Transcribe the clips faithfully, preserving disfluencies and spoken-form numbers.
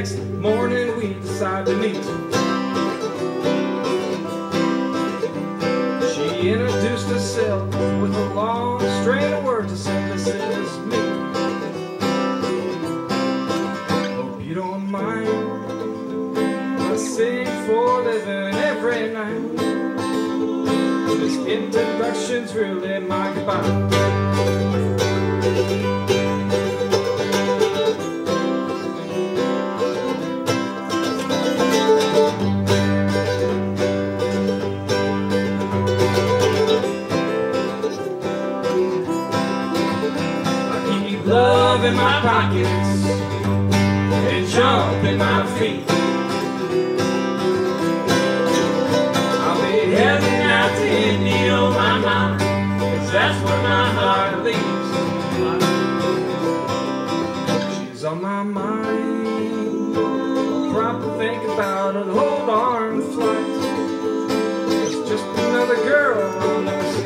next morning we decide to meet. She introduced herself with a long string of words to say, "This is me. Hope you don't mind. I sing for a living every night. This introduction's really my goodbye." Love in my pockets and jump in my feet. I'll be heading out to India on my mind, 'cause that's where my heart leads. She's on my mind. I'll probably think about her the whole darn flight. It's just another girl I'll never see.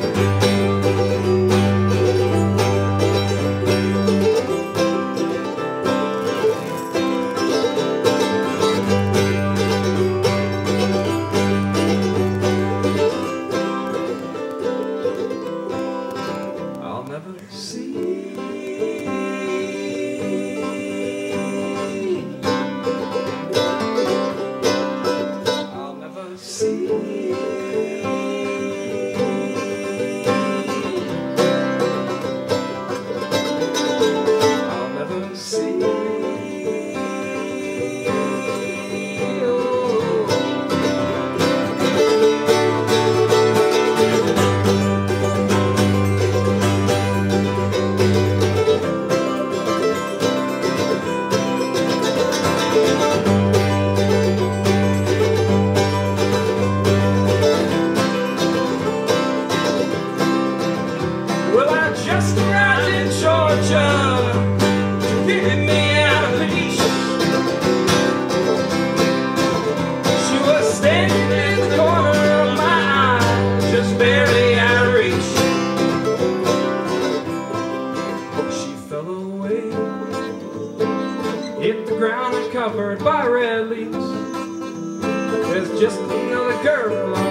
Just arrived in Georgia to get me out of leash. She was standing in the corner of my eye, just barely out of reach. She fell away, hit the ground and covered by red leaves. There's just another girl